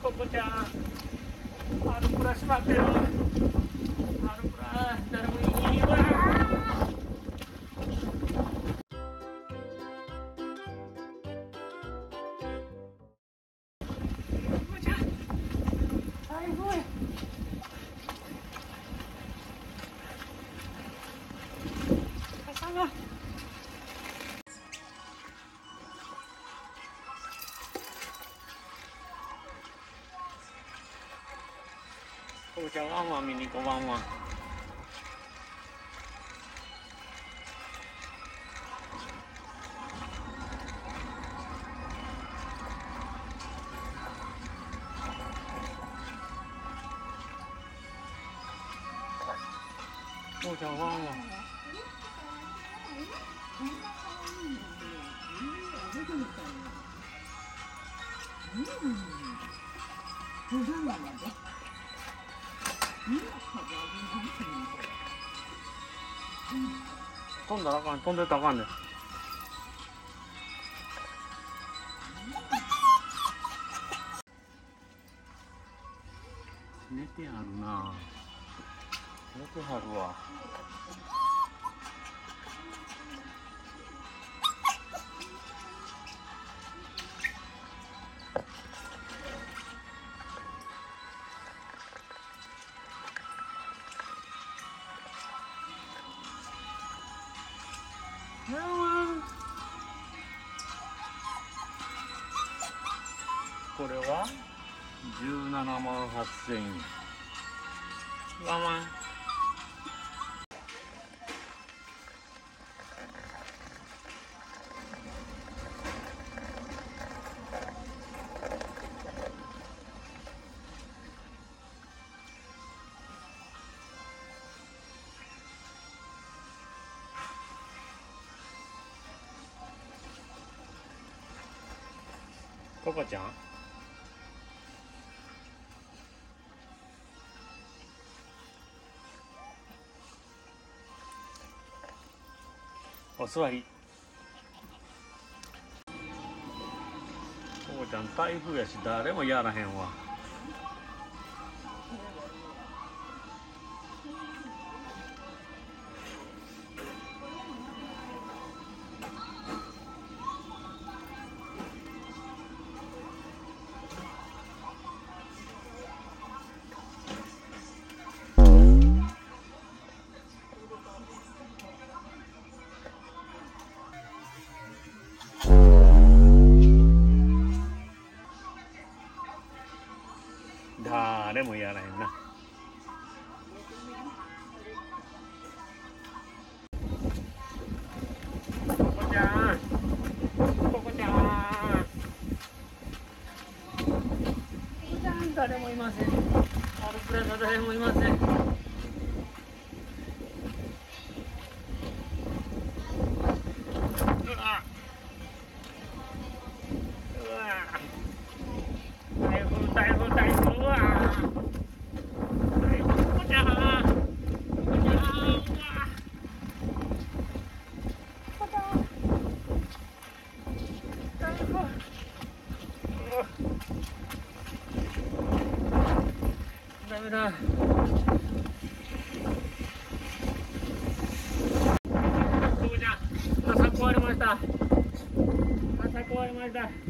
ココちゃん、アルプラ閉まってる。アルプラ誰もいいわ。ココちゃん、台風。傘が。ココちゃんワンワン見に行こう、ワンワン。ココちゃんワンワン。飛んだらあかん、飛んでたらあかんねん。寝てはるな。寝てはるわ。これは17万8000円。ワンワン。ココちゃん。お座り。ココちゃん台風やし誰もやらへんわ。誰もやらへんな。ココちゃん、ココちゃん。誰もいません。アルプラが誰もいません。台風、うわー。ココちゃん、ココちゃん、うわココちゃん、台風。ダメだ。ココちゃん、朝壊れました。朝壊れました。